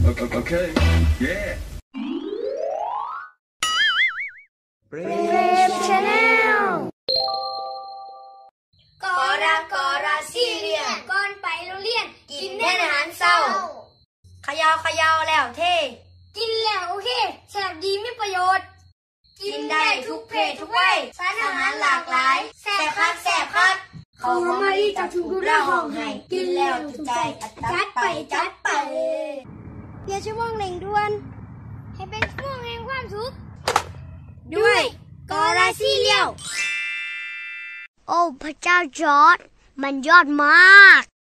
Okay. Yeah. เบรฟชาแนลกอราซีเรียนก่อนไปโรงเรียนกินแน่นอาหารเช้าขยาวแล้วเท่กินแล้วโอเคแซ่บดีมีประโยชน์กินได้ทุกเพศทุกวัยสารอาหารหลากหลายแซ่บคักเขามาดีจากทุกรูปร่างห้องให้กินแล้วถูกใจจัดไปเพียรชั่วโมงเร่งด่วนให้เป็นชั่วโมงแห่งความสุขด้วยกอราซีเรียลโอ้พระเจ้าจอร์จมันยอดมาก